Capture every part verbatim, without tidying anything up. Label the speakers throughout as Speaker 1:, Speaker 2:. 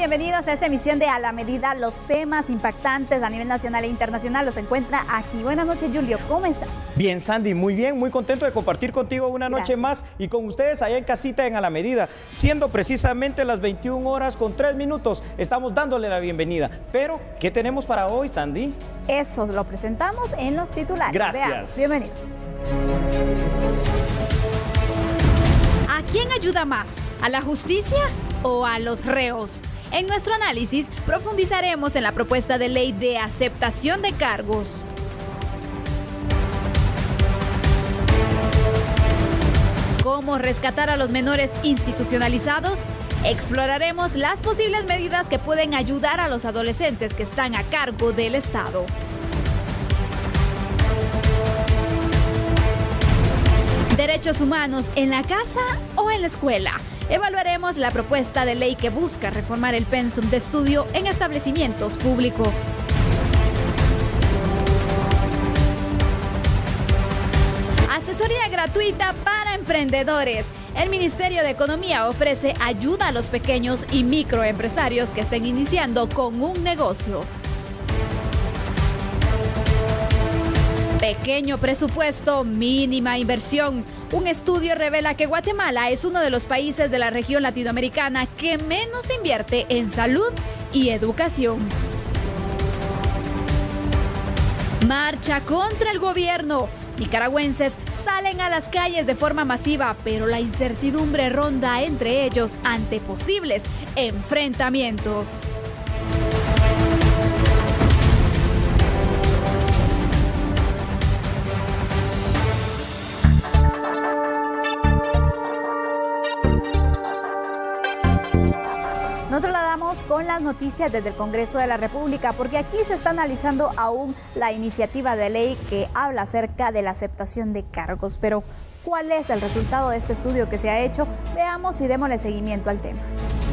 Speaker 1: bienvenidos a esta emisión de A la Medida. Los temas impactantes a nivel nacional e internacional los encuentra aquí. Buenas noches, Julio, ¿cómo estás?
Speaker 2: Bien, Sandy, muy bien, muy contento de compartir contigo una noche
Speaker 1: Gracias.
Speaker 2: más y con ustedes allá en casita en A la Medida, siendo precisamente las veintiuna horas con tres minutos. Estamos dándole la bienvenida. Pero, ¿qué tenemos para hoy, Sandy?
Speaker 1: Eso lo presentamos en los titulares.
Speaker 2: Gracias.
Speaker 1: Veamos. Bienvenidos. ¿A quién ayuda más? ¿A la justicia o a los reos? En nuestro análisis profundizaremos en la propuesta de ley de aceptación de cargos. ¿Cómo rescatar a los menores institucionalizados? Exploraremos las posibles medidas que pueden ayudar a los adolescentes que están a cargo del Estado. Derechos humanos en la casa o en la escuela. Evaluaremos la propuesta de ley que busca reformar el pensum de estudio en establecimientos públicos. Asesoría gratuita para emprendedores. El Ministerio de Economía ofrece ayuda a los pequeños y microempresarios que estén iniciando con un negocio. Pequeño presupuesto, mínima inversión. Un estudio revela que Guatemala es uno de los países de la región latinoamericana que menos invierte en salud y educación. Marcha contra el gobierno. Nicaragüenses salen a las calles de forma masiva, pero la incertidumbre ronda entre ellos ante posibles enfrentamientos. Nos trasladamos con las noticias desde el Congreso de la República, porque aquí se está analizando aún la iniciativa de ley que habla acerca de la aceptación de cargos. Pero, ¿cuál es el resultado de este estudio que se ha hecho? Veamos y démosle seguimiento al tema.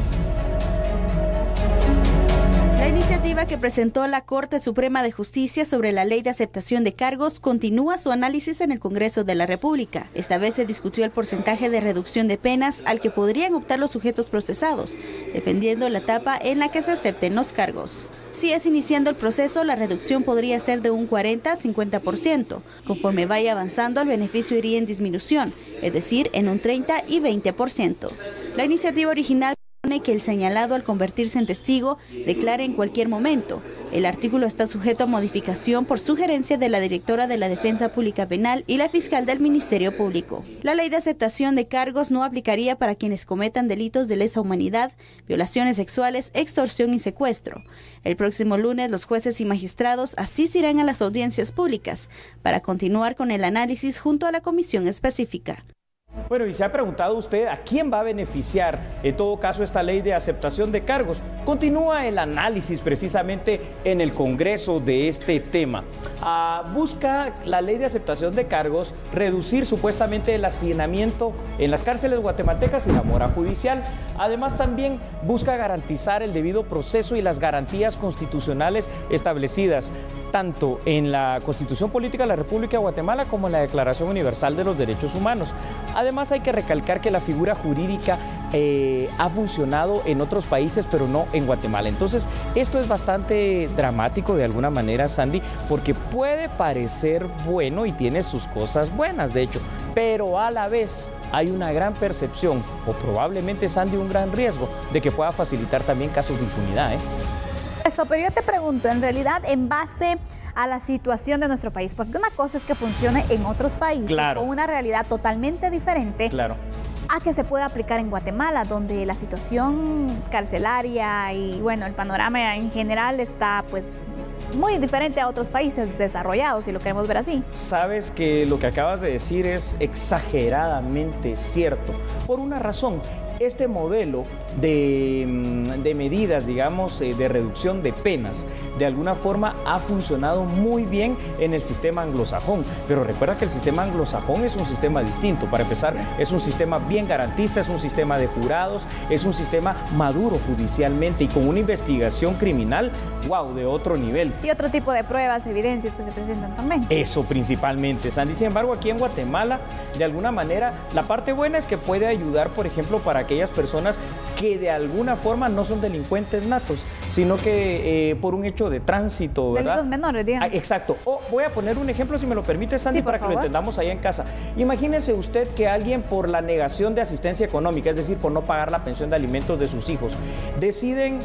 Speaker 3: La iniciativa que presentó la Corte Suprema de Justicia sobre la Ley de Aceptación de Cargos continúa su análisis en el Congreso de la República. Esta vez se discutió el porcentaje de reducción de penas al que podrían optar los sujetos procesados, dependiendo la etapa en la que se acepten los cargos. Si es iniciando el proceso, la reducción podría ser de un cuarenta a cincuenta por ciento. Conforme vaya avanzando, el beneficio iría en disminución, es decir, en un treinta y veinte por ciento. La iniciativa original que el señalado al convertirse en testigo declare en cualquier momento. El artículo está sujeto a modificación por sugerencia de la directora de la Defensa Pública Penal y la fiscal del Ministerio Público. La ley de aceptación de cargos no aplicaría para quienes cometan delitos de lesa humanidad, violaciones sexuales, extorsión y secuestro. El próximo lunes los jueces y magistrados asistirán a las audiencias públicas para continuar con el análisis junto a la comisión específica.
Speaker 2: Bueno, y se ha preguntado usted a quién va a beneficiar en todo caso esta ley de aceptación de cargos. Continúa el análisis precisamente en el Congreso de este tema. Ah, busca la ley de aceptación de cargos reducir supuestamente el hacinamiento en las cárceles guatemaltecas y la mora judicial. Además también busca garantizar el debido proceso y las garantías constitucionales establecidas tanto en la Constitución Política de la República de Guatemala como en la Declaración Universal de los Derechos Humanos. Además hay que recalcar que la figura jurídica eh, ha funcionado en otros países, pero no en Guatemala. Entonces, esto es bastante dramático de alguna manera, Sandy, porque puede parecer bueno y tiene sus cosas buenas, de hecho, pero a la vez hay una gran percepción, o probablemente, Sandy, un gran riesgo de que pueda facilitar también casos de impunidad, ¿eh?
Speaker 1: Esto, pero yo te pregunto, en realidad, en base a la situación de nuestro país, porque una cosa es que funcione en otros países,
Speaker 2: claro,
Speaker 1: con una realidad totalmente diferente,
Speaker 2: claro,
Speaker 1: a que se pueda aplicar en Guatemala, donde la situación carcelaria y bueno, el panorama en general está pues muy diferente a otros países desarrollados, si lo queremos ver así.
Speaker 2: Sabes que lo que acabas de decir es exageradamente cierto, por una razón. Este modelo de, de medidas, digamos, de reducción de penas, de alguna forma ha funcionado muy bien en el sistema anglosajón. Pero recuerda que el sistema anglosajón es un sistema distinto. Para empezar, es un sistema bien garantista, es un sistema de jurados, es un sistema maduro judicialmente y con una investigación criminal, wow, de otro nivel.
Speaker 1: Y otro tipo de pruebas, evidencias que se presentan también.
Speaker 2: Eso principalmente, Sandy. Sin embargo, aquí en Guatemala, de alguna manera, la parte buena es que puede ayudar, por ejemplo, para aquellas personas que de alguna forma no son delincuentes natos, sino que eh, por un hecho de tránsito, ¿verdad?
Speaker 1: Delitos menores, digamos.
Speaker 2: Ah, exacto. O voy a poner un ejemplo, si me lo permite, Sandy,
Speaker 1: Sí,
Speaker 2: para
Speaker 1: favor.
Speaker 2: que lo entendamos allá en casa. Imagínese usted que alguien, por la negación de asistencia económica, es decir, por no pagar la pensión de alimentos de sus hijos, deciden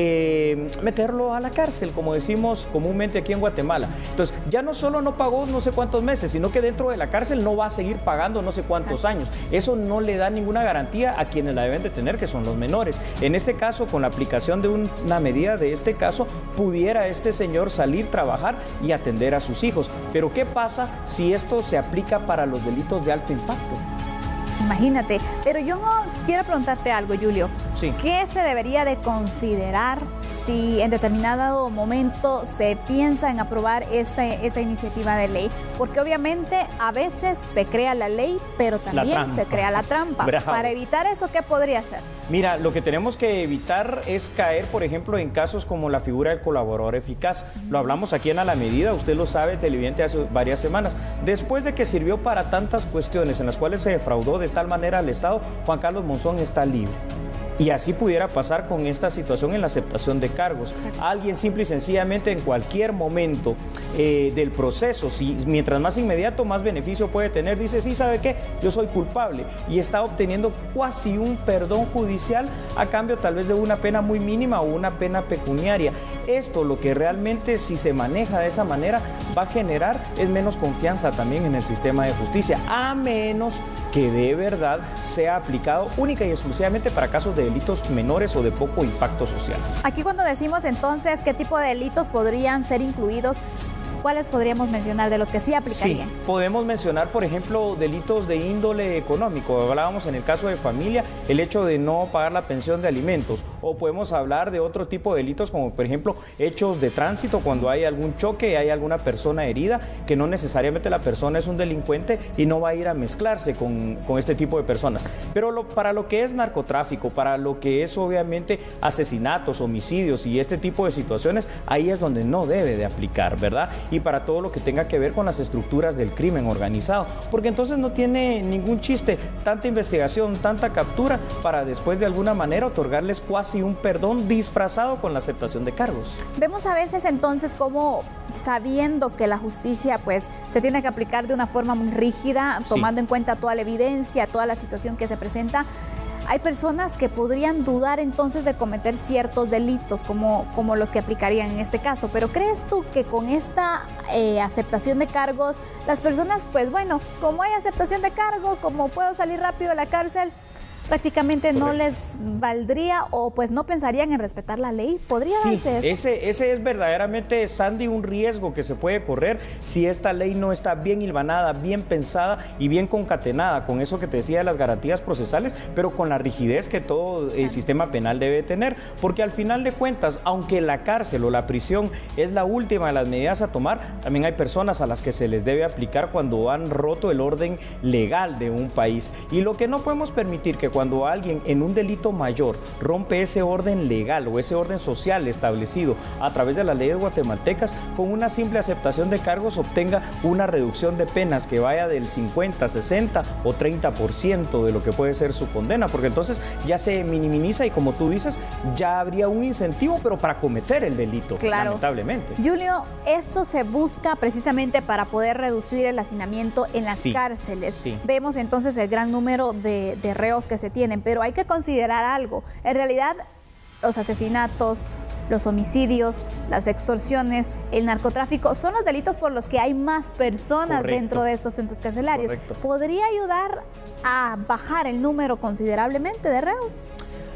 Speaker 2: eh, meterlo a la cárcel, como decimos comúnmente aquí en Guatemala. Entonces, ya no solo no pagó no sé cuántos meses, sino que dentro de la cárcel no va a seguir pagando no sé cuántos
Speaker 1: Exacto.
Speaker 2: años. Eso no le da ninguna garantía a quienes la deben de tener, que son los menores. En este caso, con la aplicación de un- una medida de este caso, pudiera este señor salir, trabajar y atender a sus hijos. Pero ¿qué pasa si esto se aplica para los delitos de alto impacto?
Speaker 1: Imagínate, pero yo quiero preguntarte algo, Julio.
Speaker 2: Sí.
Speaker 1: ¿Qué se debería de considerar si en determinado momento se piensa en aprobar esta, esta iniciativa de ley? Porque obviamente a veces se crea la ley, pero también
Speaker 2: trampa.
Speaker 1: se crea la trampa.
Speaker 2: Bravo.
Speaker 1: Para evitar eso, ¿qué podría hacer?
Speaker 2: Mira, lo que tenemos que evitar es caer, por ejemplo, en casos como la figura del colaborador eficaz. Lo hablamos aquí en A la Medida, usted lo sabe, televidente, hace varias semanas. Después de que sirvió para tantas cuestiones en las cuales se defraudó de tal manera al Estado, Juan Carlos Monzón está libre. Y así pudiera pasar con esta situación en la aceptación de cargos.
Speaker 1: Exacto.
Speaker 2: Alguien simple y sencillamente en cualquier momento eh, del proceso, si, mientras más inmediato, más beneficio puede tener, dice, sí, ¿sabe qué? Yo soy culpable y está obteniendo casi un perdón judicial a cambio tal vez de una pena muy mínima o una pena pecuniaria. Esto lo que realmente, si se maneja de esa manera, va a generar es menos confianza también en el sistema de justicia, a menos que de verdad sea aplicado única y exclusivamente para casos de delitos menores o de poco impacto social.
Speaker 1: Aquí cuando decimos entonces qué tipo de delitos podrían ser incluidos, ¿cuáles podríamos mencionar de los que sí aplicarían?
Speaker 2: Sí, podemos mencionar, por ejemplo, delitos de índole económico. Hablábamos en el caso de familia, el hecho de no pagar la pensión de alimentos. O podemos hablar de otro tipo de delitos, como por ejemplo, hechos de tránsito, cuando hay algún choque, hay alguna persona herida, que no necesariamente la persona es un delincuente y no va a ir a mezclarse con, con este tipo de personas. Pero lo, para lo que es narcotráfico, para lo que es obviamente asesinatos, homicidios y este tipo de situaciones, ahí es donde no debe de aplicar, ¿verdad? Y para todo lo que tenga que ver con las estructuras del crimen organizado, porque entonces no tiene ningún chiste tanta investigación, tanta captura, para después de alguna manera otorgarles cuasi un perdón disfrazado con la aceptación de cargos.
Speaker 1: Vemos a veces entonces como, sabiendo que la justicia pues se tiene que aplicar de una forma muy rígida,
Speaker 2: Sí.
Speaker 1: tomando en cuenta toda la evidencia, toda la situación que se presenta, hay personas que podrían dudar entonces de cometer ciertos delitos como, como los que aplicarían en este caso. Pero ¿crees tú que con esta eh, aceptación de cargos, las personas, pues bueno, como hay aceptación de cargo, como puedo salir rápido de la cárcel, prácticamente no
Speaker 2: Correcto.
Speaker 1: les valdría o pues no pensarían en respetar la ley? ¿Podría
Speaker 2: Sí,
Speaker 1: darse eso?
Speaker 2: ese, ese es verdaderamente, Sandy, un riesgo que se puede correr si esta ley no está bien hilvanada, bien pensada y bien concatenada con eso que te decía de las garantías procesales, pero con la rigidez que todo el sistema penal debe tener, porque al final de cuentas, aunque la cárcel o la prisión es la última de las medidas a tomar, también hay personas a las que se les debe aplicar cuando han roto el orden legal de un país. Y lo que no podemos permitir que cuando alguien en un delito mayor rompe ese orden legal o ese orden social establecido a través de las leyes guatemaltecas, con una simple aceptación de cargos obtenga una reducción de penas que vaya del cincuenta, sesenta o treinta por ciento de lo que puede ser su condena, porque entonces ya se minimiza y, como tú dices, ya habría un incentivo, pero para cometer el delito,
Speaker 1: Claro.
Speaker 2: lamentablemente.
Speaker 1: Julio, esto se busca precisamente para poder reducir el hacinamiento en las
Speaker 2: Sí,
Speaker 1: cárceles.
Speaker 2: sí.
Speaker 1: Vemos entonces el gran número de, de reos que se tienen, pero hay que considerar algo. En realidad, los asesinatos, los homicidios, las extorsiones, el narcotráfico son los delitos por los que hay más personas
Speaker 2: Correcto.
Speaker 1: dentro de estos centros carcelarios.
Speaker 2: Correcto.
Speaker 1: ¿Podría ayudar a bajar el número considerablemente de reos?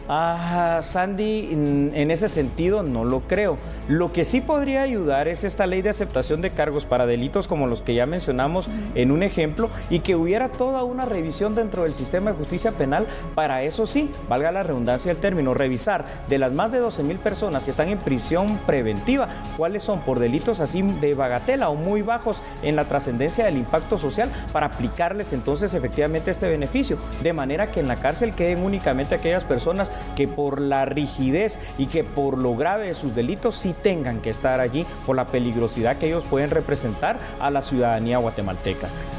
Speaker 2: Ah, Sandy, en, en ese sentido no lo creo. Lo que sí podría ayudar es esta ley de aceptación de cargos para delitos como los que ya mencionamos en un ejemplo, y que hubiera toda una revisión dentro del sistema de justicia penal para, eso sí, valga la redundancia del término, revisar de las más de doce mil personas que están en prisión preventiva, cuáles son por delitos así de bagatela o muy bajos en la trascendencia del impacto social, para aplicarles entonces efectivamente este beneficio, de manera que en la cárcel queden únicamente aquellas personas que por la rigidez y que por lo grave de sus delitos sí tengan que estar allí por la peligrosidad que ellos pueden representar a la ciudadanía guatemalteca.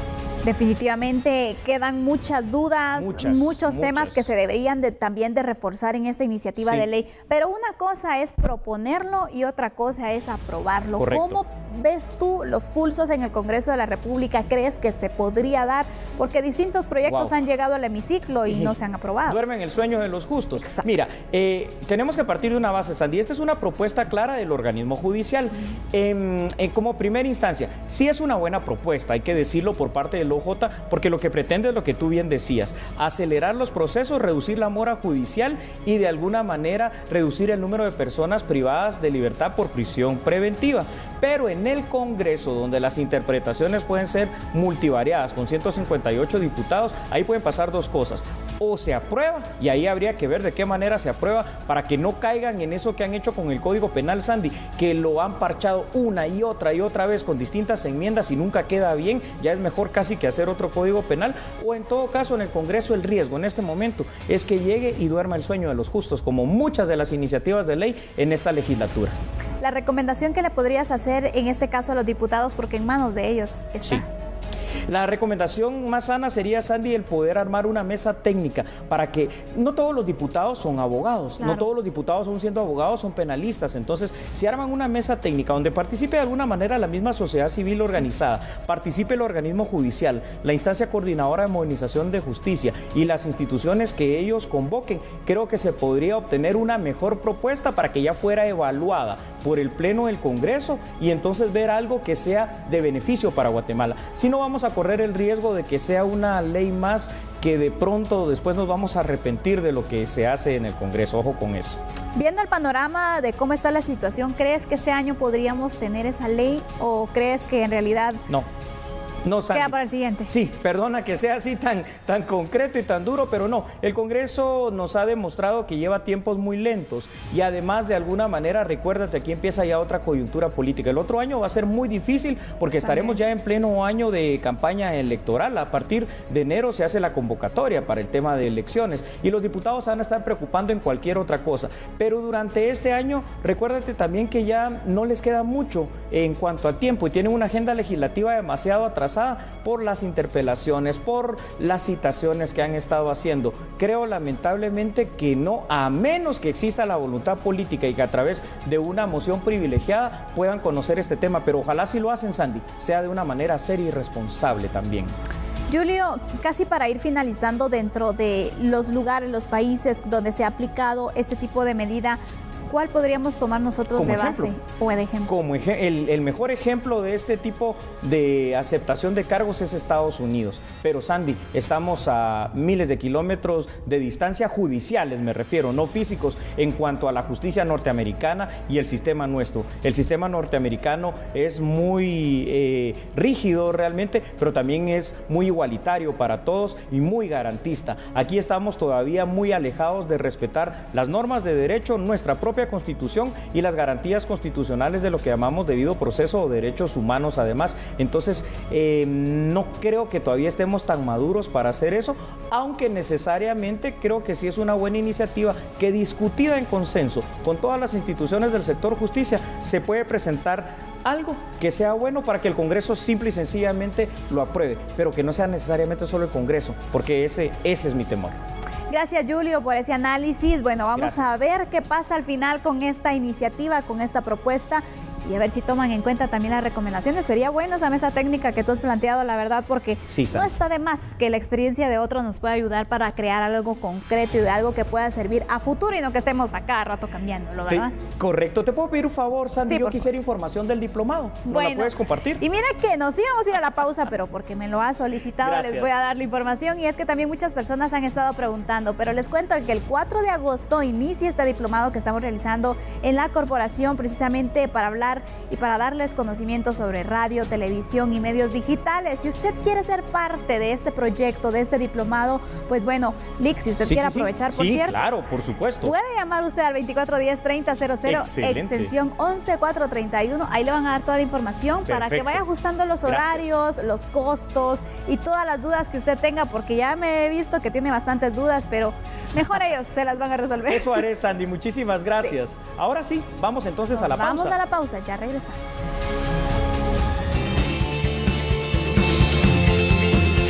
Speaker 1: Definitivamente quedan muchas dudas,
Speaker 2: muchas,
Speaker 1: muchos
Speaker 2: muchas.
Speaker 1: temas que se deberían de, también de reforzar en esta iniciativa
Speaker 2: sí.
Speaker 1: de ley. Pero una cosa es proponerlo y otra cosa es aprobarlo.
Speaker 2: Correcto.
Speaker 1: ¿Cómo ves tú los pulsos en el Congreso de la República? ¿Crees que se podría dar? Porque distintos proyectos wow. han llegado al hemiciclo y no se han aprobado.
Speaker 2: Duermen el sueño de los justos.
Speaker 1: Exacto.
Speaker 2: Mira, eh, tenemos que partir de una base, Sandy. Esta es una propuesta clara del organismo judicial. En, en, como primera instancia, sí es una buena propuesta, hay que decirlo por parte del O J, porque lo que pretende es lo que tú bien decías, acelerar los procesos, reducir la mora judicial y de alguna manera reducir el número de personas privadas de libertad por prisión preventiva. Pero en el Congreso, donde las interpretaciones pueden ser multivariadas, con ciento cincuenta y ocho diputados, ahí pueden pasar dos cosas. O se aprueba, y ahí habría que ver de qué manera se aprueba para que no caigan en eso que han hecho con el Código Penal, Sandy, que lo han parchado una y otra y otra vez con distintas enmiendas y nunca queda bien, ya es mejor casi que hacer otro Código Penal, o en todo caso en el Congreso el riesgo en este momento es que llegue y duerma el sueño de los justos, como muchas de las iniciativas de ley en esta legislatura.
Speaker 1: La recomendación que le podrías hacer en este caso a los diputados, porque en manos de ellos está.
Speaker 2: Sí. La recomendación más sana sería, Sandy, el poder armar una mesa técnica para que no todos los diputados son abogados, claro. no todos los diputados son siendo abogados, son penalistas. Entonces, si arman una mesa técnica donde participe de alguna manera la misma sociedad civil organizada, participe el organismo judicial, la instancia coordinadora de modernización de justicia y las instituciones que ellos convoquen, creo que se podría obtener una mejor propuesta para que ya fuera evaluada por el Pleno del Congreso y entonces ver algo que sea de beneficio para Guatemala. Si no, vamos a correr el riesgo de que sea una ley más que de pronto después nos vamos a arrepentir de lo que se hace en el Congreso. Ojo con eso.
Speaker 1: Viendo el panorama de cómo está la situación, ¿crees que este año podríamos tener esa ley o crees que en realidad
Speaker 2: no? No, Sandy.
Speaker 1: Queda para el siguiente.
Speaker 2: Sí, perdona que sea así tan, tan concreto y tan duro, pero no. El Congreso nos ha demostrado que lleva tiempos muy lentos y además de alguna manera, recuérdate, aquí empieza ya otra coyuntura política. El otro año va a ser muy difícil porque estaremos ya en pleno año de campaña electoral. A partir de enero se hace la convocatoria para el tema de elecciones y los diputados van a estar preocupando en cualquier otra cosa. Pero durante este año, recuérdate también que ya no les queda mucho en cuanto al tiempo y tienen una agenda legislativa demasiado atrasada por las interpelaciones, por las citaciones que han estado haciendo. Creo lamentablemente que no, a menos que exista la voluntad política y que a través de una moción privilegiada puedan conocer este tema, pero ojalá si lo hacen, Sandy, sea de una manera seria y responsable también.
Speaker 1: Julio, casi para ir finalizando, dentro de los lugares, los países donde se ha aplicado este tipo de medida, ¿cuál podríamos tomar nosotros de base ejemplo, o de ejemplo?
Speaker 2: Como ej el, el mejor ejemplo de este tipo de aceptación de cargos es Estados Unidos. Pero, Sandy, estamos a miles de kilómetros de distancia, judiciales me refiero, no físicos, en cuanto a la justicia norteamericana y el sistema nuestro. El sistema norteamericano es muy eh, rígido realmente, pero también es muy igualitario para todos y muy garantista. Aquí estamos todavía muy alejados de respetar las normas de derecho, nuestra propia Constitución y las garantías constitucionales de lo que llamamos debido proceso o derechos humanos además. Entonces, eh, no creo que todavía estemos tan maduros para hacer eso, aunque necesariamente creo que sí es una buena iniciativa que discutida en consenso con todas las instituciones del sector justicia se puede presentar algo que sea bueno para que el Congreso simple y sencillamente lo apruebe, pero que no sea necesariamente solo el Congreso, porque ese, ese es mi temor.
Speaker 1: Gracias, Julio, por ese análisis. Bueno, vamos Gracias. a ver qué pasa al final con esta iniciativa, con esta propuesta y a ver si toman en cuenta también las recomendaciones. Sería bueno esa mesa técnica que tú has planteado, la verdad, porque sí, no está de más que la experiencia de otros nos pueda ayudar para crear algo concreto y algo que pueda servir a futuro y no que estemos a cada rato cambiándolo, ¿verdad?
Speaker 2: Te, correcto. ¿Te puedo pedir un favor, Sandy? Sí, Yo quisiera favor. información del diplomado. ¿No bueno, la puedes compartir?
Speaker 1: Y mira que nos íbamos a ir a la pausa, pero porque me lo ha solicitado, Gracias. les voy a dar la información. Y es que también muchas personas han estado preguntando, pero les cuento que el cuatro de agosto inicia este diplomado que estamos realizando en la corporación precisamente para hablar y para darles conocimiento sobre radio, televisión y medios digitales. Si usted quiere ser parte de este proyecto, de este diplomado, pues bueno, Lix, si usted
Speaker 2: sí,
Speaker 1: quiere
Speaker 2: sí,
Speaker 1: aprovechar,
Speaker 2: sí.
Speaker 1: por
Speaker 2: sí,
Speaker 1: cierto.
Speaker 2: claro, por supuesto.
Speaker 1: Puede llamar usted al veinticuatro diez, treinta cero cero, extensión once cuatrocientos treinta y uno. Ahí le van a dar toda la información Perfecto. para que vaya ajustando los horarios, Gracias. los costos y todas las dudas que usted tenga, porque ya me he visto que tiene bastantes dudas, pero mejor ellos se las van a resolver.
Speaker 2: Eso haré, Sandy. Muchísimas gracias. Sí. Ahora sí, vamos entonces Nos a la
Speaker 1: vamos
Speaker 2: pausa.
Speaker 1: Vamos a la pausa, ya regresamos.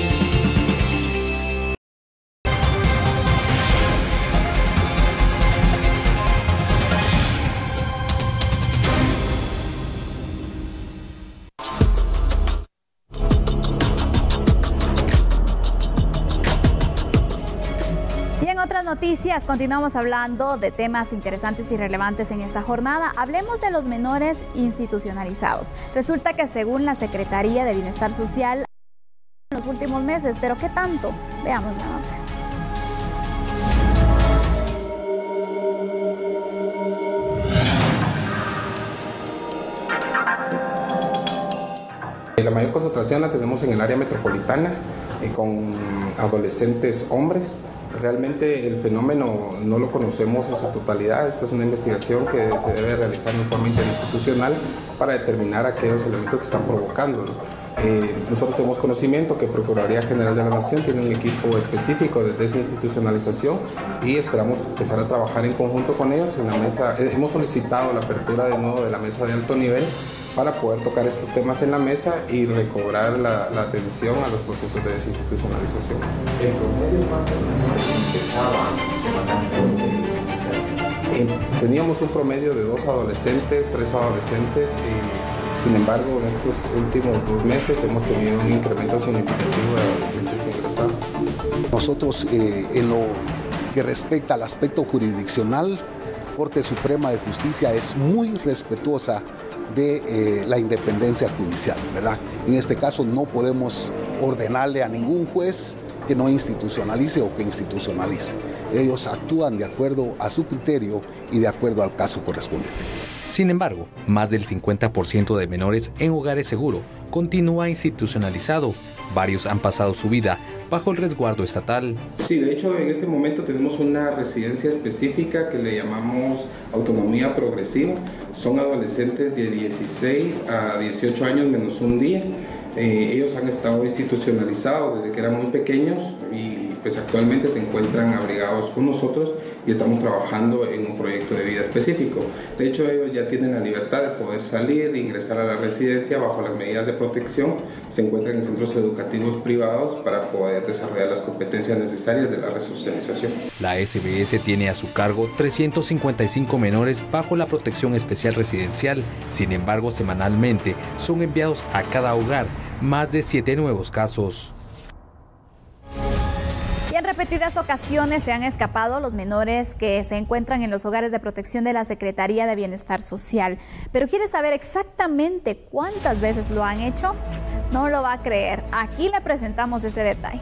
Speaker 1: malas noticias, continuamos hablando de temas interesantes y relevantes en esta jornada. Hablemos de los menores institucionalizados. Resulta que según la Secretaría de Bienestar Social, en los últimos meses, pero ¿qué tanto? Veamos la nota.
Speaker 4: La mayor concentración la tenemos en el área metropolitana, eh, con adolescentes hombres. Realmente el fenómeno no lo conocemos en su totalidad. Esta es una investigación que se debe realizar en forma interinstitucional para determinar aquellos elementos que están provocando. Eh, nosotros tenemos conocimiento que Procuraduría General de la Nación tiene un equipo específico de desinstitucionalización y esperamos empezar a trabajar en conjunto con ellos. En la mesa, eh, hemos solicitado la apertura de nuevo de la mesa de alto nivel para poder tocar estos temas en la mesa y recobrar la, la atención a los procesos de desinstitucionalización. ¿En promedio cuántos menores empezaban? Teníamos un promedio de dos adolescentes, tres adolescentes, y sin embargo en estos últimos dos meses hemos tenido un incremento significativo de adolescentes ingresados.
Speaker 5: Nosotros eh, en lo que respecta al aspecto jurisdiccional, Corte Suprema de Justicia es muy respetuosa de eh, la independencia judicial, ¿verdad? En este caso no podemos ordenarle a ningún juez que no institucionalice o que institucionalice. Ellos actúan de acuerdo a su criterio y de acuerdo al caso correspondiente.
Speaker 6: Sin embargo, más del cincuenta por ciento de menores en hogares seguros continúa institucionalizado. Varios han pasado su vida bajo el resguardo estatal.
Speaker 4: Sí, de hecho en este momento tenemos una residencia específica que le llamamos autonomía progresiva. Son adolescentes de dieciséis a dieciocho años menos un día. Eh, ellos han estado institucionalizados desde que eran muy pequeños y pues actualmente se encuentran abrigados con nosotros y estamos trabajando en un proyecto de vida específico. De hecho, ellos ya tienen la libertad de poder salir e ingresar a la residencia bajo las medidas de protección. Se encuentran en centros educativos privados para poder desarrollar las competencias necesarias de la resocialización.
Speaker 6: La S B S tiene a su cargo trescientos cincuenta y cinco menores bajo la protección especial residencial. Sin embargo, semanalmente son enviados a cada hogar más de siete nuevos casos.
Speaker 1: En repetidas ocasiones se han escapado los menores que se encuentran en los hogares de protección de la Secretaría de Bienestar Social. Pero ¿quiere saber exactamente cuántas veces lo han hecho? No lo va a creer. Aquí le presentamos ese detalle.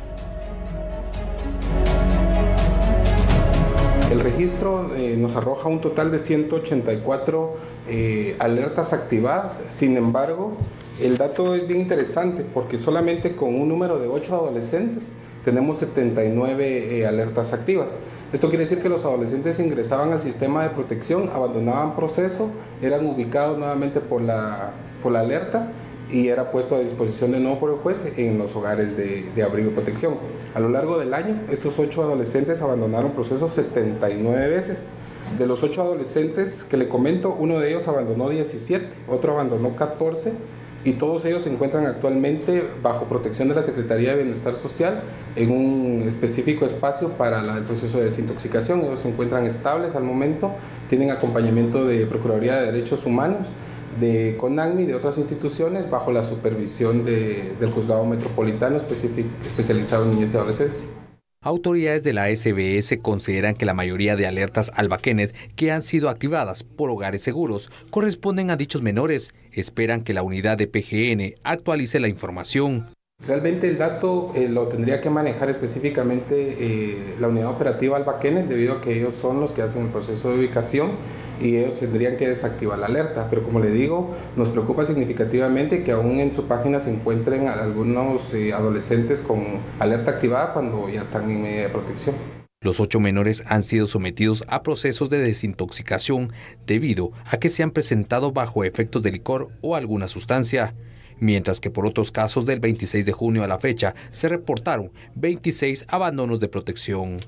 Speaker 4: El registro eh, nos arroja un total de ciento ochenta y cuatro eh, alertas activadas. Sin embargo, el dato es bien interesante porque solamente con un número de ocho adolescentes tenemos setenta y nueve eh, alertas activas. Esto quiere decir que los adolescentes ingresaban al sistema de protección, abandonaban proceso, eran ubicados nuevamente por la, por la alerta y era puesto a disposición de nuevo por el juez en los hogares de, de abrigo y protección. A lo largo del año, estos ocho adolescentes abandonaron procesos setenta y nueve veces. De los ocho adolescentes que le comento, uno de ellos abandonó diecisiete, otro abandonó catorce, y todos ellos se encuentran actualmente bajo protección de la Secretaría de Bienestar Social en un específico espacio para la, el proceso de desintoxicación. Ellos se encuentran estables al momento, tienen acompañamiento de Procuraduría de Derechos Humanos, de CONACNI y de otras instituciones bajo la supervisión de, del Juzgado Metropolitano especializado en niñez y adolescencia.
Speaker 6: Autoridades de la S B S consideran que la mayoría de alertas Alba Kenneth que han sido activadas por hogares seguros corresponden a dichos menores. Esperan que la unidad de P G N actualice la información.
Speaker 4: Realmente el dato eh, lo tendría que manejar específicamente eh, la unidad operativa Alba Kenneth, debido a que ellos son los que hacen el proceso de ubicación y ellos tendrían que desactivar la alerta. Pero como le digo, nos preocupa significativamente que aún en su página se encuentren algunos eh, adolescentes con alerta activada cuando ya están en medida de protección.
Speaker 6: Los ocho menores han sido sometidos a procesos de desintoxicación debido a que se han presentado bajo efectos de licor o alguna sustancia. Mientras que por otros casos del veintiséis de junio a la fecha se reportaron veintiséis abandonos de protección.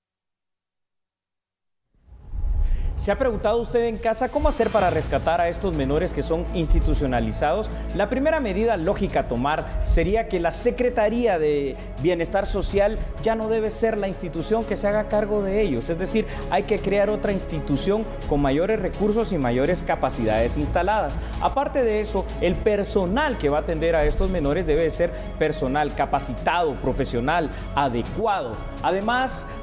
Speaker 2: ¿Se ha preguntado usted en casa cómo hacer para rescatar a estos menores que son institucionalizados? La primera medida lógica a tomar sería que la Secretaría de Bienestar Social ya no debe ser la institución que se haga cargo de ellos. Es decir, hay que crear otra institución con mayores recursos y mayores capacidades instaladas. Aparte de eso, el personal que va a atender a estos menores debe ser personal capacitado, profesional, adecuado. Además,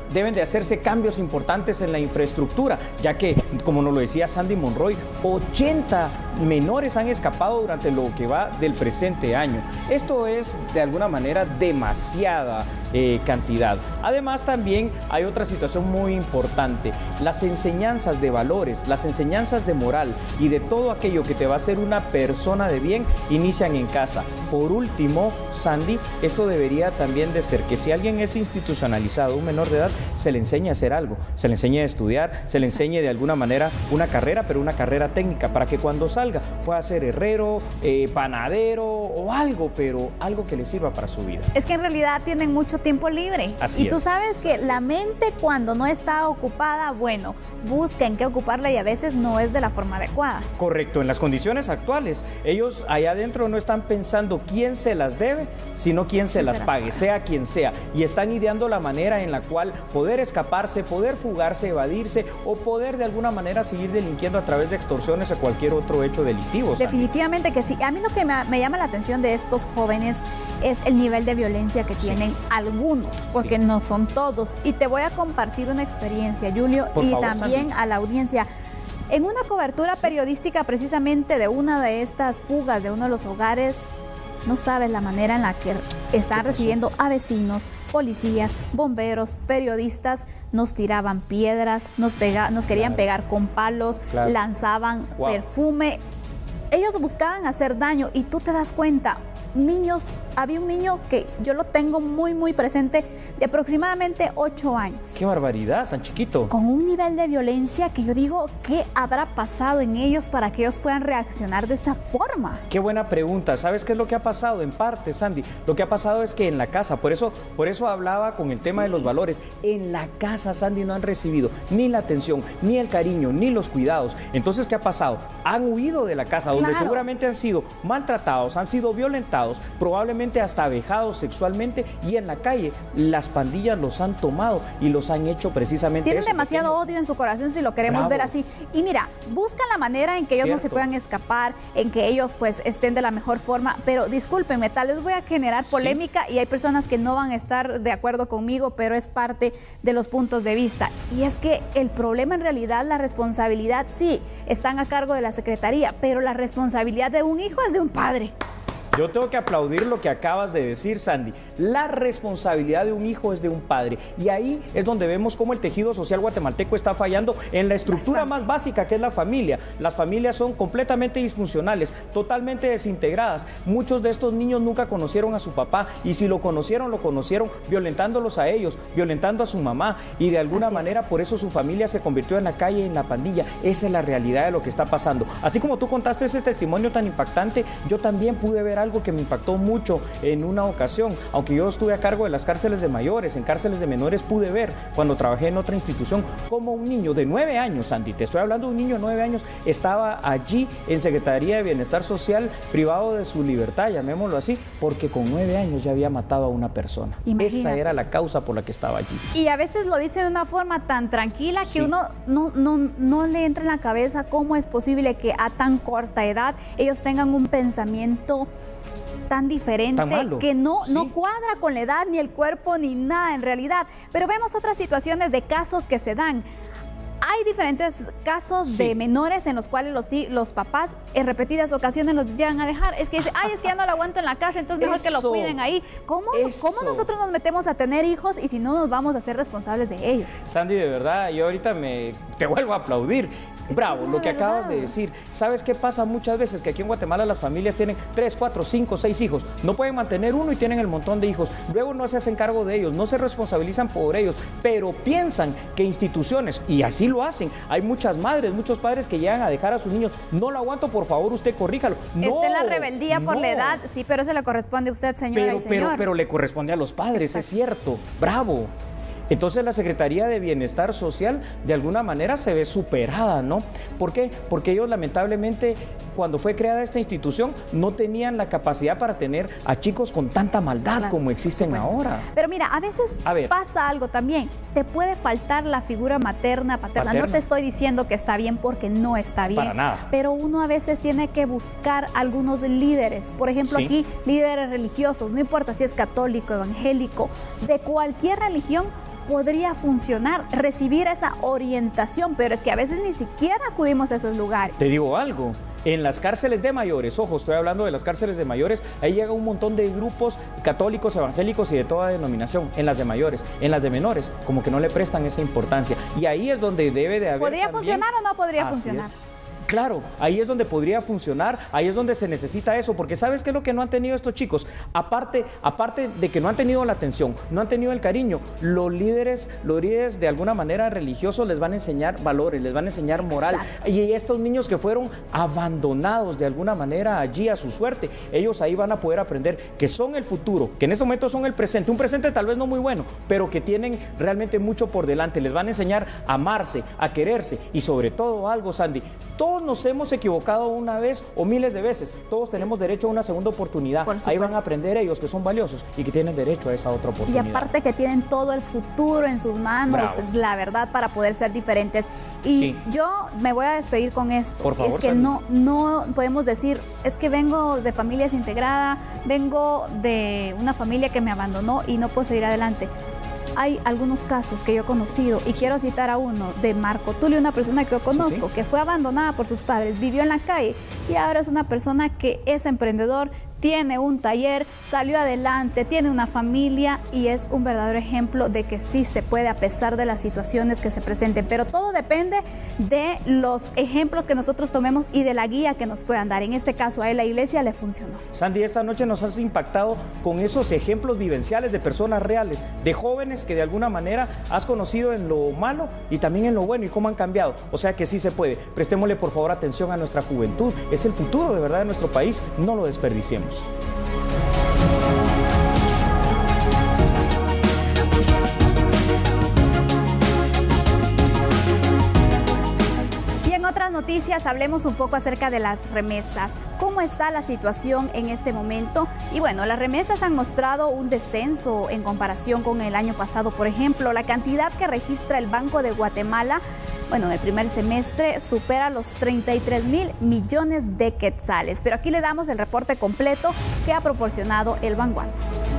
Speaker 2: deben de hacerse cambios importantes en la infraestructura, ya que, como nos lo decía Sandy Monroy, ochenta menores han escapado durante lo que va del presente año. Esto es, de alguna manera, demasiada eh, cantidad. Además, también hay otra situación muy importante. Las enseñanzas de valores, las enseñanzas de moral y de todo aquello que te va a hacer una persona de bien, inician en casa. Por último, Sandy, esto debería también de ser que si alguien es institucionalizado, un menor de edad, se le enseñe a hacer algo, se le enseñe a estudiar, se le enseñe de alguna manera una carrera, pero una carrera técnica, para que cuando salga pueda ser herrero, eh, panadero o algo, pero algo que le sirva para su vida.
Speaker 1: Es que en realidad tienen mucho tiempo libre.
Speaker 2: Así
Speaker 1: y tú
Speaker 2: es,
Speaker 1: sabes que la mente cuando no está ocupada, bueno, busca en qué ocuparla y a veces no es de la forma adecuada.
Speaker 2: Correcto, en las condiciones actuales, ellos allá adentro no están pensando quién se las debe, sino quién se las pague, sea quien sea, y están ideando la manera en la cual poder escaparse, poder fugarse, evadirse o poder de alguna manera seguir delinquiendo a través de extorsiones o cualquier otro hecho delictivo. Sandy.
Speaker 1: Definitivamente que sí. A mí lo que me, me llama la atención de estos jóvenes es el nivel de violencia que tienen sí. algunos, porque sí. no son todos. Y te voy a compartir una experiencia, Julio, Por y favor, también Sandy. a la audiencia. En una cobertura sí. periodística precisamente de una de estas fugas de uno de los hogares, no sabes la manera en la que están recibiendo a vecinos, policías, bomberos, periodistas, nos tiraban piedras, nos, pega, nos querían claro. pegar con palos, claro. lanzaban wow. perfume. Ellos buscaban hacer daño y tú te das cuenta, niños, había un niño que yo lo tengo muy muy presente de aproximadamente ocho años.
Speaker 2: ¡Qué barbaridad, tan chiquito!
Speaker 1: Con un nivel de violencia que yo digo, ¿qué habrá pasado en ellos para que ellos puedan reaccionar de esa forma?
Speaker 2: Qué buena pregunta. ¿Sabes qué es lo que ha pasado? En parte, Sandy, lo que ha pasado es que en la casa, por eso, por eso hablaba con el tema sí. de los valores, en la casa, Sandy, no han recibido ni la atención, ni el cariño, ni los cuidados. Entonces, ¿qué ha pasado? Han huido de la casa, donde claro. seguramente han sido maltratados, han sido violentados, probablemente hasta avejados sexualmente, y en la calle las pandillas los han tomado y los han hecho precisamente
Speaker 1: Tienen
Speaker 2: eso,
Speaker 1: demasiado pequeños. odio en su corazón, si lo queremos Bravo. ver así. Y mira, buscan la manera en que ellos Cierto. no se puedan escapar, en que ellos pues estén de la mejor forma, pero discúlpenme, tal vez voy a generar polémica sí. y hay personas que no van a estar de acuerdo conmigo, pero es parte de los puntos de vista. Y es que el problema en realidad, la responsabilidad, sí, están a cargo de la Secretaría, pero la responsabilidad de un hijo es de un padre.
Speaker 2: Yo tengo que aplaudir lo que acabas de decir, Sandy. La responsabilidad de un hijo es de un padre. Y ahí es donde vemos cómo el tejido social guatemalteco está fallando en la estructura más básica, que es la familia. Las familias son completamente disfuncionales, totalmente desintegradas. Muchos de estos niños nunca conocieron a su papá, y si lo conocieron, lo conocieron violentándolos a ellos, violentando a su mamá, y de alguna manera por eso su familia se convirtió en la calle, en la pandilla. Esa es la realidad de lo que está pasando. Así como tú contaste ese testimonio tan impactante, yo también pude ver algo que me impactó mucho en una ocasión. Aunque yo estuve a cargo de las cárceles de mayores, en cárceles de menores pude ver, cuando trabajé en otra institución, como un niño de nueve años, Sandy, te estoy hablando de un niño de nueve años, estaba allí en Secretaría de Bienestar Social, privado de su libertad, llamémoslo así, porque con nueve años ya había matado a una persona. Imagínate. Esa era la causa por la que estaba allí.
Speaker 1: Y a veces lo dice de una forma tan tranquila que sí. uno no, no, no le entra en la cabeza cómo es posible que a tan corta edad ellos tengan un pensamiento tan diferente,
Speaker 2: tan
Speaker 1: que no,
Speaker 2: sí.
Speaker 1: no cuadra con la edad, ni el cuerpo, ni nada en realidad. Pero vemos otras situaciones de casos que se dan. Hay diferentes casos sí. de menores en los cuales los, los papás en repetidas ocasiones los llegan a dejar. Es que dicen, ay, es que ya no lo aguanto en la casa, entonces mejor Eso. que lo cuiden ahí. ¿Cómo, ¿Cómo nosotros nos metemos a tener hijos y si no nos vamos a ser responsables de ellos?
Speaker 2: Sandy, de verdad, yo ahorita me te vuelvo a aplaudir. Bravo, lo que acabas de decir. ¿Sabes qué pasa muchas veces? Que aquí en Guatemala las familias tienen tres, cuatro, cinco, seis hijos. No pueden mantener uno y tienen el montón de hijos. Luego no se hacen cargo de ellos, no se responsabilizan por ellos, pero piensan que instituciones, y así lo hacen. Hay muchas madres, muchos padres que llegan a dejar a sus niños. No lo aguanto, por favor, usted corríjalo. No,
Speaker 1: Está en la rebeldía por no. la edad, sí, pero eso le corresponde a usted, señora
Speaker 2: pero,
Speaker 1: y señor.
Speaker 2: Pero, pero le corresponde a los padres, Exacto. es cierto. Bravo. Entonces la Secretaría de Bienestar Social de alguna manera se ve superada, ¿no? ¿Por qué? Porque ellos lamentablemente cuando fue creada esta institución no tenían la capacidad para tener a chicos con tanta maldad claro, como existen ahora.
Speaker 1: Pero mira, a veces a pasa algo también, te puede faltar la figura materna, paterna. paterna. No te estoy diciendo que está bien porque no está bien.
Speaker 2: Para nada.
Speaker 1: Pero uno a veces tiene que buscar algunos líderes, por ejemplo sí. aquí líderes religiosos, no importa si es católico, evangélico, de cualquier religión, podría funcionar, recibir esa orientación, pero es que a veces ni siquiera acudimos a esos lugares.
Speaker 2: Te digo algo. En las cárceles de mayores, ojo, estoy hablando de las cárceles de mayores, ahí llega un montón de grupos católicos, evangélicos y de toda denominación, en las de mayores. En las de menores, como que no le prestan esa importancia. Y ahí es donde debe de haber
Speaker 1: ¿Podría
Speaker 2: también...
Speaker 1: funcionar o no podría
Speaker 2: Así
Speaker 1: funcionar?
Speaker 2: Es. Claro, ahí es donde podría funcionar, ahí es donde se necesita eso, porque ¿sabes qué es lo que no han tenido estos chicos? Aparte, aparte de que no han tenido la atención, no han tenido el cariño, los líderes, los líderes de alguna manera religiosos les van a enseñar valores, les van a enseñar moral. Exacto. Y estos niños que fueron abandonados de alguna manera allí a su suerte, ellos ahí van a poder aprender que son el futuro, que en este momento son el presente, un presente tal vez no muy bueno, pero que tienen realmente mucho por delante, les van a enseñar a amarse, a quererse y sobre todo algo, Sandy, todos nos hemos equivocado una vez o miles de veces. Todos tenemos derecho a una segunda oportunidad. Ahí van a aprender ellos que son valiosos y que tienen derecho a esa otra oportunidad.
Speaker 1: Y aparte que tienen todo el futuro en sus manos, Bravo. La verdad, para poder ser diferentes. Y sí. yo me voy a despedir con esto.
Speaker 2: Por favor,
Speaker 1: es que no, no podemos decir, es que vengo de familia desintegrada, vengo de una familia que me abandonó y no puedo seguir adelante. Hay algunos casos que yo he conocido y quiero citar a uno de Marco Tulio, una persona que yo conozco, sí, sí. que fue abandonada por sus padres, vivió en la calle y ahora es una persona que es emprendedor, tiene un taller, salió adelante, tiene una familia y es un verdadero ejemplo de que sí se puede a pesar de las situaciones que se presenten, pero todo depende de los ejemplos que nosotros tomemos y de la guía que nos puedan dar. En este caso a él la iglesia le funcionó.
Speaker 2: Sandy, esta noche nos has impactado con esos ejemplos vivenciales de personas reales, de jóvenes que de alguna manera has conocido en lo malo y también en lo bueno y cómo han cambiado, o sea que sí se puede. Prestémosle por favor atención a nuestra juventud, es el futuro de verdad de nuestro país, no lo desperdiciemos.
Speaker 1: Y en otras noticias hablemos un poco acerca de las remesas. ¿Cómo está la situación en este momento? Y bueno, las remesas han mostrado un descenso en comparación con el año pasado. Por ejemplo, la cantidad que registra el Banco de Guatemala, bueno, en el primer semestre supera los treinta y tres mil millones de quetzales. Pero aquí le damos el reporte completo que ha proporcionado el Vanguard.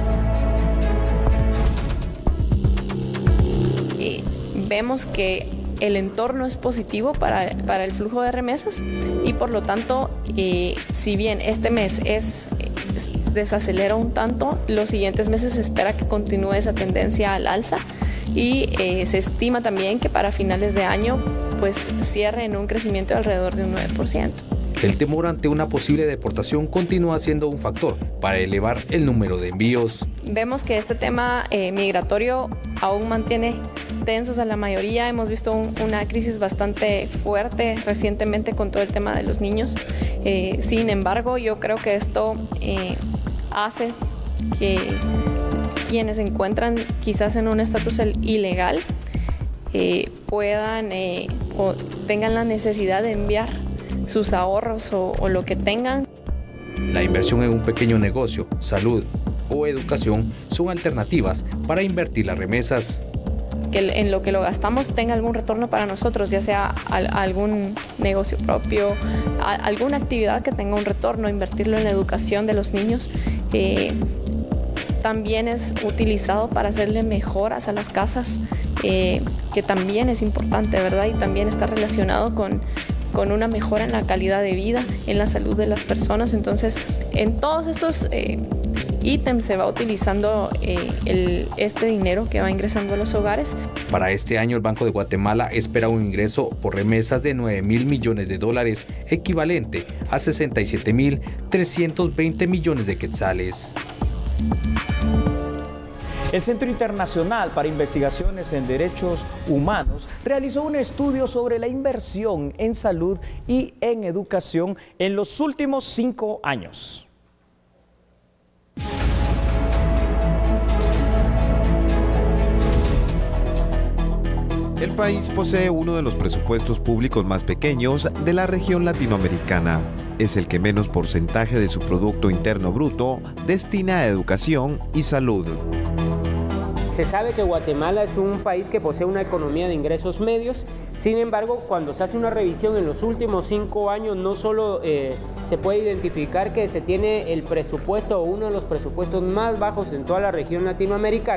Speaker 7: Y vemos que el entorno es positivo para, para el flujo de remesas y por lo tanto, eh, si bien este mes es, es desacelera un tanto, los siguientes meses se espera que continúe esa tendencia al alza. Y eh, se estima también que para finales de año pues cierre en un crecimiento de alrededor de un nueve por ciento.
Speaker 6: El temor ante una posible deportación continúa siendo un factor para elevar el número de envíos.
Speaker 7: Vemos que este tema eh, migratorio aún mantiene tensos a la mayoría. Hemos visto un, una crisis bastante fuerte recientemente con todo el tema de los niños. Eh, sin embargo, yo creo que esto eh, hace que quienes se encuentran quizás en un estatus ilegal eh, puedan eh, o tengan la necesidad de enviar sus ahorros o, o lo que tengan.
Speaker 6: La inversión en un pequeño negocio, salud o educación son alternativas para invertir las remesas.
Speaker 7: Que en lo que lo gastamos tenga algún retorno para nosotros, ya sea al, algún negocio propio, a, alguna actividad que tenga un retorno, invertirlo en la educación de los niños. Eh, También es utilizado para hacerle mejoras a las casas, eh, que también es importante, ¿verdad? Y también está relacionado con, con una mejora en la calidad de vida, en la salud de las personas. Entonces, en todos estos eh, ítems se va utilizando eh, el, este dinero que va ingresando a los hogares.
Speaker 6: Para este año, el Banco de Guatemala espera un ingreso por remesas de nueve mil millones de dólares, equivalente a sesenta y siete mil trescientos veinte millones de quetzales.
Speaker 2: El Centro Internacional para Investigaciones en Derechos Humanos realizó un estudio sobre la inversión en salud y en educación en los últimos cinco años.
Speaker 8: El país posee uno de los presupuestos públicos más pequeños de la región latinoamericana. Es el que menos porcentaje de su Producto Interno Bruto destina a educación y salud.
Speaker 9: Se sabe que Guatemala es un país que posee una economía de ingresos medios. Sin embargo, cuando se hace una revisión en los últimos cinco años, no solo eh, se puede identificar que se tiene el presupuesto o uno de los presupuestos más bajos en toda la región latinoamericana,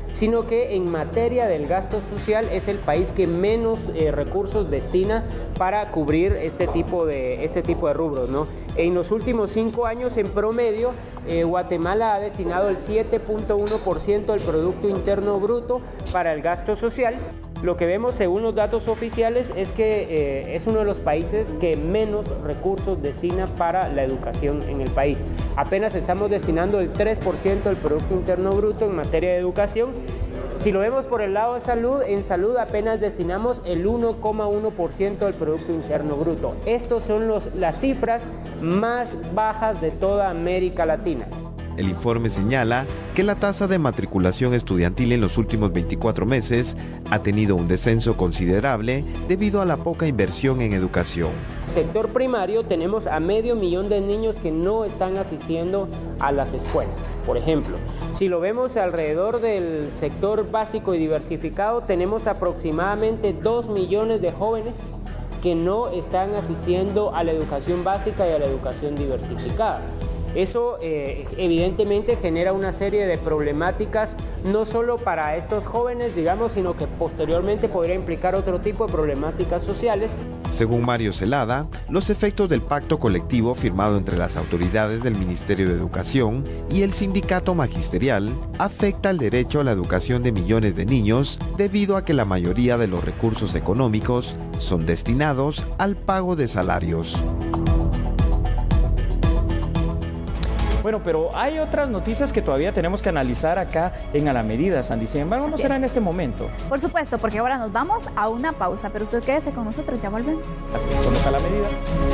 Speaker 9: sino que en materia del gasto social es el país que menos eh, recursos destina para cubrir este tipo de, este tipo de rubros, ¿no? En los últimos cinco años, en promedio, eh, Guatemala ha destinado el siete punto uno por ciento del Producto Interno Bruto para el gasto social. Lo que vemos según los datos oficiales es que eh, es uno de los países que menos recursos destina para la educación en el país. Apenas estamos destinando el tres por ciento del Producto Interno Bruto en materia de educación. Si lo vemos por el lado de salud, en salud apenas destinamos el uno coma uno por ciento del Producto Interno Bruto. Estos son los, las cifras más bajas de toda América Latina.
Speaker 8: El informe señala que la tasa de matriculación estudiantil en los últimos veinticuatro meses ha tenido un descenso considerable debido a la poca inversión en educación.
Speaker 9: Sector primario, tenemos a medio millón de niños que no están asistiendo a las escuelas. Por ejemplo, si lo vemos alrededor del sector básico y diversificado, tenemos aproximadamente dos millones de jóvenes que no están asistiendo a la educación básica y a la educación diversificada. Eso eh, evidentemente genera una serie de problemáticas, no solo para estos jóvenes, digamos, sino que posteriormente podría implicar otro tipo de problemáticas sociales.
Speaker 8: Según Mario Celada, los efectos del pacto colectivo firmado entre las autoridades del Ministerio de Educación y el sindicato magisterial afecta el derecho a la educación de millones de niños debido a que la mayoría de los recursos económicos son destinados al pago de salarios.
Speaker 2: Bueno, pero hay otras noticias que todavía tenemos que analizar acá en A la Medida, Sandy. Sin embargo, no será en este momento.
Speaker 1: Por supuesto, porque ahora nos vamos a una pausa, pero usted quédese con nosotros, ya volvemos.
Speaker 2: Así es, somos A la Medida.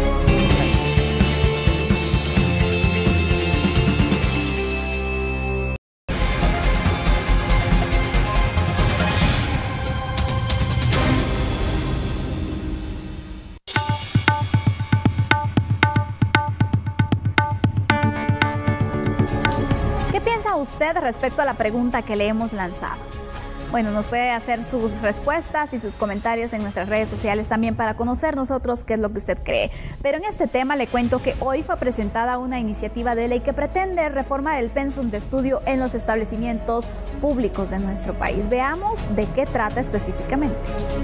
Speaker 1: Usted respecto a la pregunta que le hemos lanzado. Bueno, nos puede hacer sus respuestas y sus comentarios en nuestras redes sociales también para conocer nosotros qué es lo que usted cree. Pero en este tema le cuento que hoy fue presentada una iniciativa de ley que pretende reformar el pensum de estudio en los establecimientos públicos de nuestro país. Veamos de qué trata específicamente.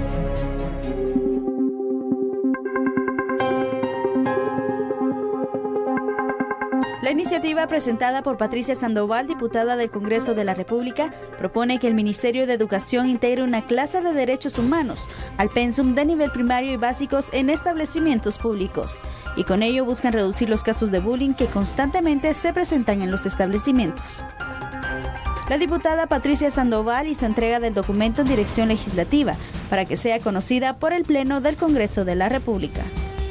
Speaker 3: La iniciativa presentada por Patricia Sandoval, diputada del Congreso de la República, propone que el Ministerio de Educación integre una clase de derechos humanos al pensum de nivel primario y básicos en establecimientos públicos, y con ello buscan reducir los casos de bullying que constantemente se presentan en los establecimientos. La diputada Patricia Sandoval hizo entrega del documento en dirección legislativa para que sea conocida por el Pleno del Congreso de la República.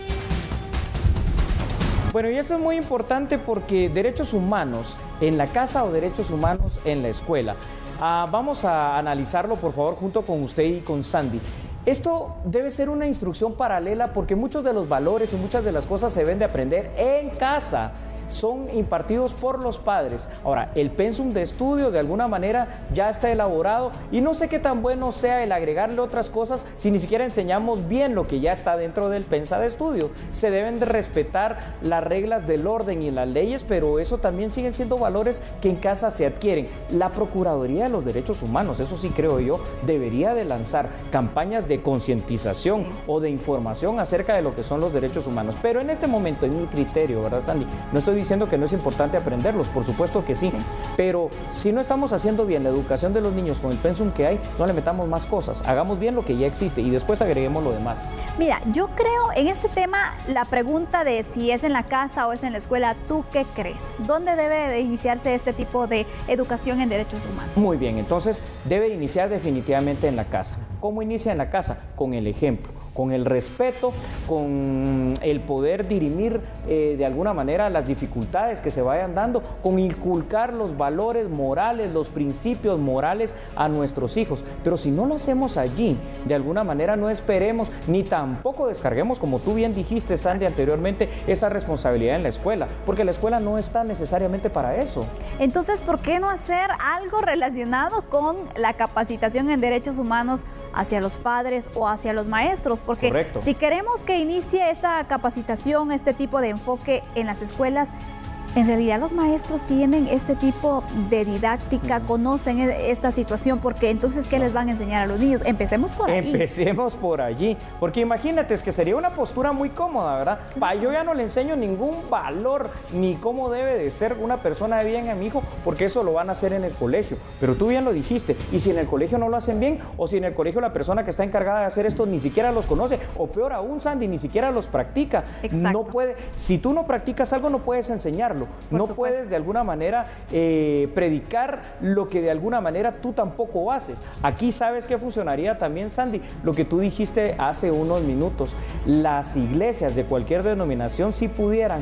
Speaker 2: Bueno, y esto es muy importante porque derechos humanos en la casa o derechos humanos en la escuela. Ah, vamos a analizarlo, por favor, junto con usted y con Sandy. Esto debe ser una instrucción paralela porque muchos de los valores y muchas de las cosas se deben de aprender en casa. Son impartidos por los padres. Ahora, el pensum de estudio de alguna manera ya está elaborado y no sé qué tan bueno sea el agregarle otras cosas si ni siquiera enseñamos bien lo que ya está dentro del pensa de estudio. Se deben de respetar las reglas del orden y las leyes, pero eso también siguen siendo valores que en casa se adquieren. La Procuraduría de los Derechos Humanos, eso sí creo yo, debería de lanzar campañas de concientización sí. o de información acerca de lo que son los derechos humanos. Pero en este momento, en mi criterio, ¿verdad, Sandy? No estoy diciendo que no es importante aprenderlos, por supuesto que sí, sí, pero si no estamos haciendo bien la educación de los niños con el pensum que hay, no le metamos más cosas, hagamos bien lo que ya existe y después agreguemos lo demás.
Speaker 1: Mira, yo creo en este tema, la pregunta de si es en la casa o es en la escuela, ¿tú qué crees? ¿Dónde debe de iniciarse este tipo de educación en derechos humanos?
Speaker 2: Muy bien, entonces debe iniciar definitivamente en la casa. ¿Cómo inicia en la casa? Con el ejemplo, con el respeto, con el poder dirimir eh, de alguna manera las dificultades que se vayan dando, con inculcar los valores morales, los principios morales a nuestros hijos. Pero si no lo hacemos allí, de alguna manera no esperemos, ni tampoco descarguemos, como tú bien dijiste, Sandy, anteriormente, esa responsabilidad en la escuela, porque la escuela no está necesariamente para eso.
Speaker 1: Entonces, ¿por qué no hacer algo relacionado con la capacitación en derechos humanos hacia los padres o hacia los maestros? Porque
Speaker 2: Correcto.
Speaker 1: si queremos que inicie esta capacitación, este tipo de enfoque en las escuelas, En realidad los maestros tienen este tipo de didáctica, conocen esta situación, porque entonces, ¿qué les van a enseñar a los niños? Empecemos por ahí.
Speaker 2: Empecemos por allí, porque imagínate, es que sería una postura muy cómoda, ¿verdad? Sí. Pa, yo ya no le enseño ningún valor, ni cómo debe de ser una persona de bien a mi hijo, porque eso lo van a hacer en el colegio. Pero tú bien lo dijiste, y si en el colegio no lo hacen bien, o si en el colegio la persona que está encargada de hacer esto ni siquiera los conoce, o peor aún, Sandy, ni siquiera los practica. Exacto. No puede, si tú no practicas algo, no puedes enseñarlo. Por no supuesto. Puedes de alguna manera eh, predicar lo que de alguna manera tú tampoco haces. Aquí sabes que funcionaría también, Sandy, lo que tú dijiste hace unos minutos. Las iglesias de cualquier denominación sí pudieran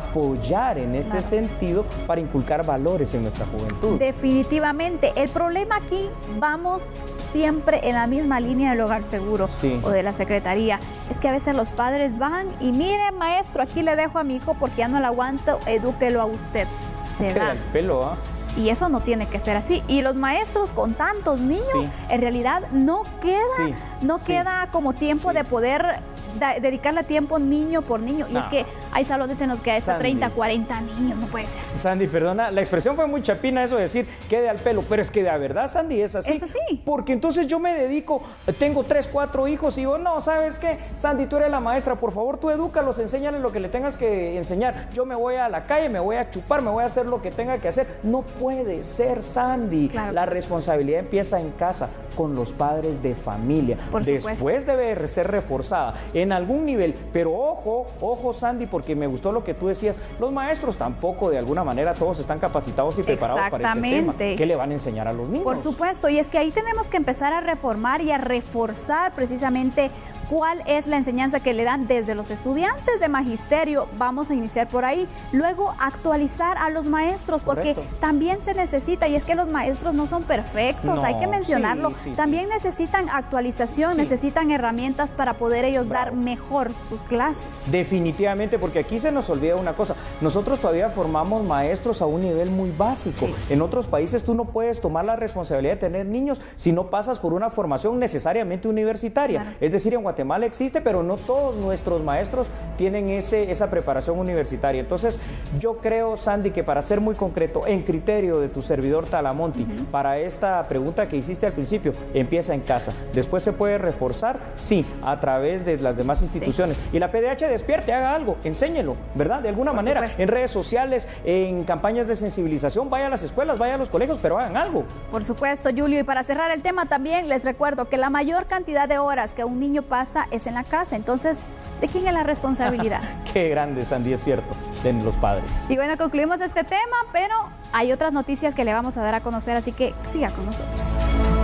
Speaker 2: apoyar en este claro. sentido para inculcar valores en nuestra juventud.
Speaker 1: Definitivamente. El problema aquí, vamos siempre en la misma línea del hogar seguro sí. o de la secretaría. Es que a veces los padres van y miren, maestro, aquí le dejo a mi hijo porque ya no lo aguanto, edúquelo a usted. Se da.
Speaker 2: El pelo, ¿ah?
Speaker 1: Y eso no tiene que ser así. Y los maestros con tantos niños, sí. en realidad no queda, sí. no sí. queda como tiempo sí. de poder da, dedicarle tiempo niño por niño. Y no. es que hay salones en los que hay hasta treinta, cuarenta niños, no puede ser.
Speaker 2: Sandy, perdona, la expresión fue muy chapina eso de decir quede al pelo, pero es que de verdad, Sandy, es así.
Speaker 1: Es así.
Speaker 2: Porque entonces yo me dedico, tengo tres, cuatro hijos y digo, no, ¿sabes qué? Sandy, tú eres la maestra, por favor, tú edúcalos, enséñales lo que le tengas que enseñar. Yo me voy a la calle, me voy a chupar, me voy a hacer lo que tenga que hacer. No puede ser, Sandy. Claro. La responsabilidad empieza en casa, con los padres de familia.
Speaker 1: Por supuesto.
Speaker 2: Después debe ser reforzada en algún nivel, pero ojo, ojo, Sandy, porque me gustó lo que tú decías, los maestros tampoco de alguna manera todos están capacitados y preparados para este tema. ¿Qué le van a enseñar a los niños?
Speaker 1: Por supuesto, y es que ahí tenemos que empezar a reformar y a reforzar precisamente cuál es la enseñanza que le dan desde los estudiantes de magisterio. Vamos a iniciar por ahí. Luego, actualizar a los maestros, porque Correcto. También se necesita, y es que los maestros no son perfectos, no, hay que mencionarlo. Sí, sí, también sí. necesitan actualización, sí. necesitan herramientas para poder ellos Bravo. Dar mejor sus clases.
Speaker 2: Definitivamente, porque aquí se nos olvida una cosa, nosotros todavía formamos maestros a un nivel muy básico. Sí. En otros países tú no puedes tomar la responsabilidad de tener niños si no pasas por una formación necesariamente universitaria. Claro. Es decir, en Guatemala existe, pero no todos nuestros maestros tienen ese, esa preparación universitaria. Entonces, yo creo, Sandy, que para ser muy concreto, en criterio de tu servidor Talamonti, uh-huh. para esta pregunta que hiciste al principio, empieza en casa. Después se puede reforzar, sí, a través de las demás instituciones. Sí. Y la P D H despierte, haga algo, enséñelo, ¿verdad? De alguna Por manera, supuesto. En redes sociales, en campañas de sensibilización, vaya a las escuelas, vaya a los colegios, pero hagan algo.
Speaker 1: Por supuesto, Julio, y para cerrar el tema también les recuerdo que la mayor cantidad de horas que un niño pasa es en la casa, entonces, ¿de quién es la responsabilidad?
Speaker 2: Qué grande, Sandy, es cierto, de los padres.
Speaker 1: Y bueno, concluimos este tema, pero hay otras noticias que le vamos a dar a conocer, así que siga con nosotros.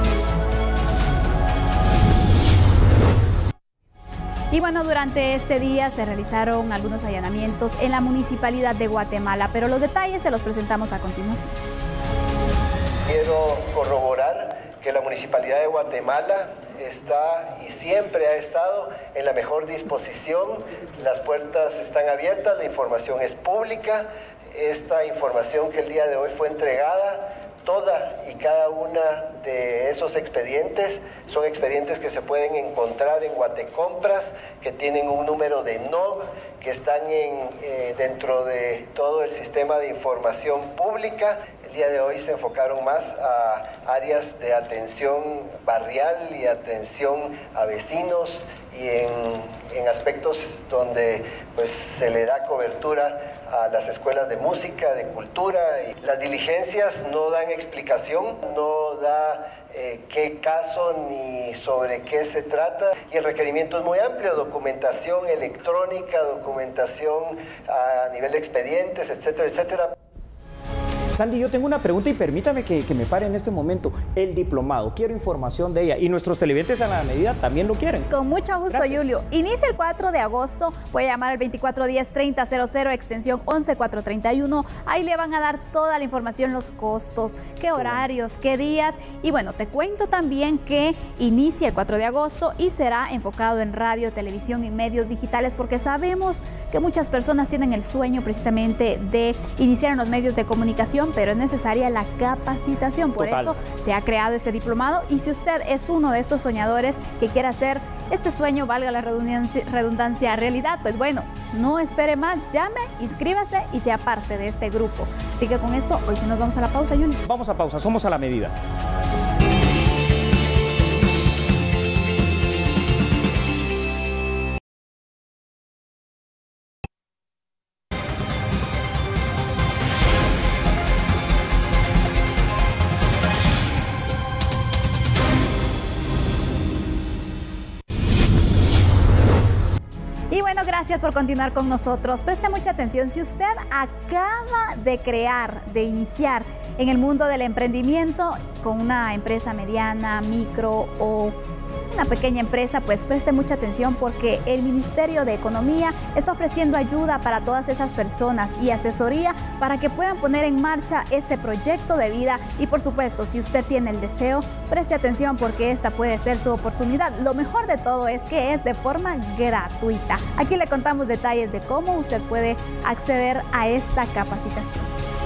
Speaker 1: Y bueno, durante este día se realizaron algunos allanamientos en la Municipalidad de Guatemala, pero los detalles se los presentamos a continuación.
Speaker 10: Quiero corroborar que la Municipalidad de Guatemala está y siempre ha estado en la mejor disposición. Las puertas están abiertas, la información es pública. Esta información que el día de hoy fue entregada, toda y cada una de esos expedientes son expedientes que se pueden encontrar en Guatecompras, que tienen un número de N O B, que están en, eh, dentro de todo el sistema de información pública. El día de hoy se enfocaron más a áreas de atención barrial y atención a vecinos y en, en aspectos donde pues, se le da cobertura a las escuelas de música, de cultura. Y las diligencias no dan explicación, no da eh, qué caso ni sobre qué se trata. Y el requerimiento es muy amplio, documentación electrónica, documentación a nivel de expedientes, etcétera, etcétera.
Speaker 2: Sandy, yo tengo una pregunta y permítame que, que me pare en este momento. El diplomado, quiero información de ella y nuestros televidentes a la medida también lo quieren.
Speaker 1: Con mucho gusto, Gracias. Julio. Inicia el cuatro de agosto, puede llamar al veinticuatro diez, treinta cero cero, extensión once cuatrocientos treinta y uno. Ahí le van a dar toda la información, los costos, qué horarios, qué días. Y bueno, te cuento también que inicia el cuatro de agosto y será enfocado en radio, televisión y medios digitales, porque sabemos que muchas personas tienen el sueño precisamente de iniciar en los medios de comunicación, educación, pero es necesaria la capacitación. Por
Speaker 2: Total.
Speaker 1: eso se ha creado este diplomado. Y si usted es uno de estos soñadores que quiere hacer este sueño, valga la redundancia, redundancia realidad, pues bueno, no espere más, llame, inscríbase y sea parte de este grupo. Así que con esto, hoy sí nos vamos a la pausa, Juli.
Speaker 2: Vamos a pausa, somos a la medida.
Speaker 1: Y bueno, gracias por continuar con nosotros. Preste mucha atención. Si usted acaba de crear, de iniciar en el mundo del emprendimiento con una empresa mediana, micro o una pequeña empresa, pues preste mucha atención porque el Ministerio de Economía está ofreciendo ayuda para todas esas personas y asesoría para que puedan poner en marcha ese proyecto de vida. Y por supuesto, si usted tiene el deseo, preste atención porque esta puede ser su oportunidad. Lo mejor de todo es que es de forma gratuita. Aquí le contamos detalles de cómo usted puede acceder a esta capacitación.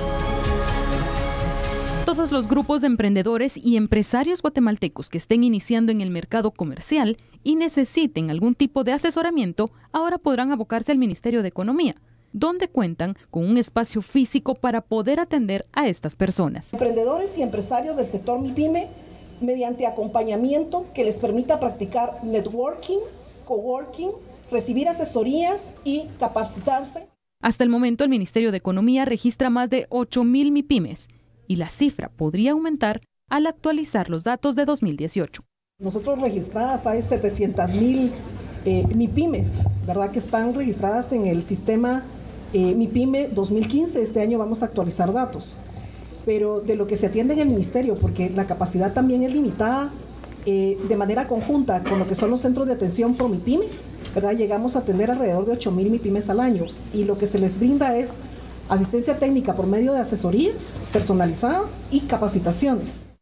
Speaker 11: Todos los grupos de emprendedores y empresarios guatemaltecos que estén iniciando en el mercado comercial y necesiten algún tipo de asesoramiento, ahora podrán abocarse al Ministerio de Economía, donde cuentan con un espacio físico para poder atender a estas personas.
Speaker 12: Emprendedores y empresarios del sector MIPYME, mediante acompañamiento que les permita practicar networking, coworking, recibir asesorías y capacitarse.
Speaker 11: Hasta el momento, el Ministerio de Economía registra más de ocho mil MIPYMES, y la cifra podría aumentar al actualizar los datos de dos mil dieciocho.
Speaker 12: Nosotros registradas hay setecientas mil eh, MIPYMES, ¿verdad? Que están registradas en el sistema eh, MIPYME dos mil quince. Este año vamos a actualizar datos. Pero de lo que se atiende en el ministerio, porque la capacidad también es limitada, eh, de manera conjunta con lo que son los centros de atención pro MIPYMES, ¿verdad? Llegamos a atender alrededor de ocho mil MIPYMES al año y lo que se les brinda es asistencia técnica por medio de asesorías personalizadas y capacitaciones.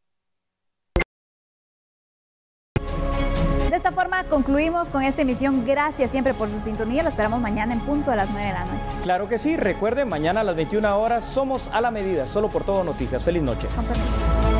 Speaker 1: De esta forma concluimos con esta emisión. Gracias siempre por su sintonía. Lo esperamos mañana en punto a las nueve de la noche.
Speaker 2: Claro que sí. Recuerden, mañana a las veintiuna horas somos a la medida, solo por Todo Noticias. Feliz noche.
Speaker 1: Con permiso.